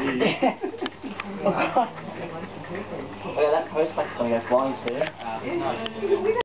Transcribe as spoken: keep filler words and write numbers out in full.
Oh yeah, that postback's going to go flying too.